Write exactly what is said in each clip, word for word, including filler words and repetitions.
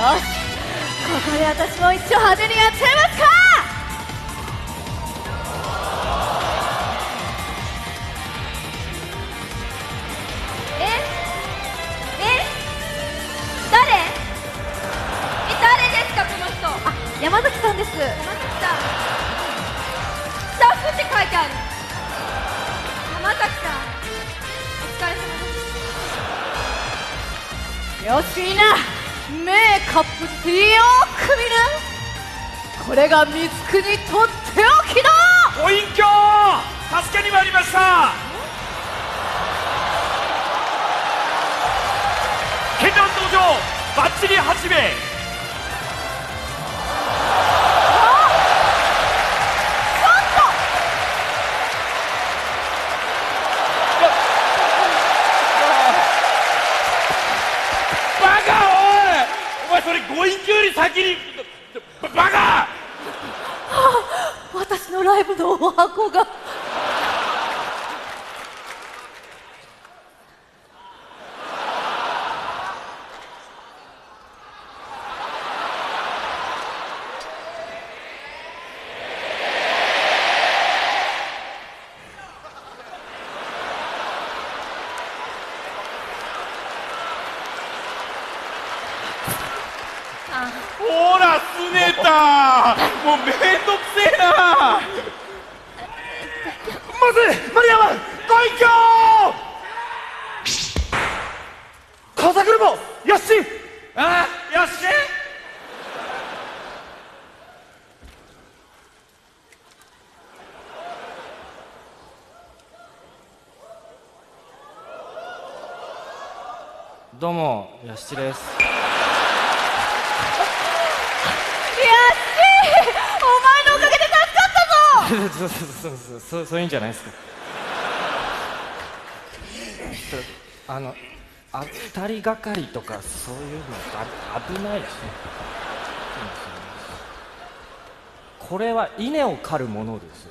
ここで私も一応派手にやっちゃいますか。ええ誰え誰ですかこの人。あ、山崎さんです。山崎さん、スタッフって書いてある。山崎さん、お疲れ様です。よし、みんな目かっぷじてよーく見な。これが光圀とっておきだ。 ご隠居助けに参りました。剣蘭道場バッチリはちめい。それご隠居より先にバカ、はあ、私のライブのお箱が。 ほらすねた。もうめんどくせえな。まずマリアはご隠居。風車よし。ああよし。 どうも、やしちです。 お前のおかげで助かったぞ。 そうそうそうそう、そういうんじゃないですか。あの当たりがかりとかそういうのあ危ないですね。これは稲を刈るものですよ。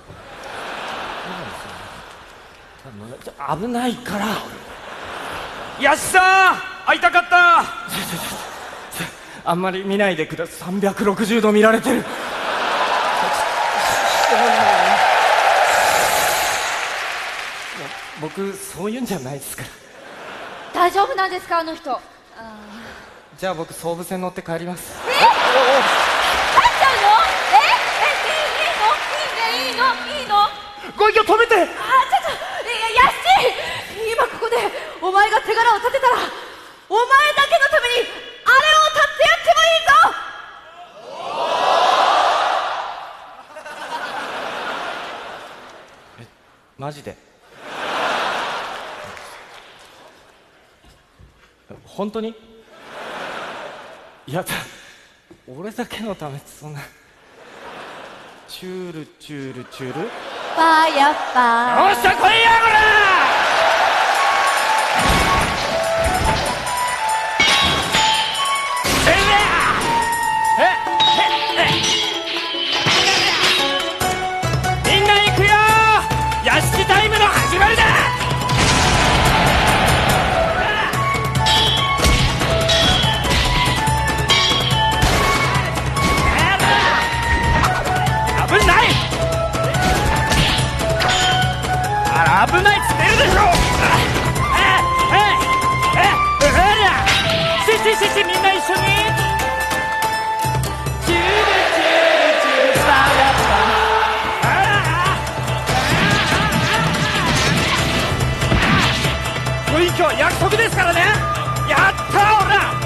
危ないから。 やしさん会いたかった。 あんまり見ないでください。さんびゃくろくじゅうど見られてる。僕そういうんじゃないですから。 大丈夫なんですかあの人。あ、 じゃあ僕総武線乗って帰ります。 えっ、帰っちゃうの？ええいいいいのいいのいいのいいの。 ご隠居止めて。 あ、ちょっと、いや、やっし今ここでお前が手柄を立てたらお前だけのためにあれを立ってやってもいいぞ。 え、マジで本当に？いやだ、俺だけのためってそんな。チュールチュールチュールパーやっぱー。 よっしゃ来いやこら。みんな行くよ。屋敷タイムの始まりだ。危ない。あら危ないっつってるでしょ。ししししみんな一緒に。チュールチュールチュールスターやった。ご隠居約束ですからね。やったほら。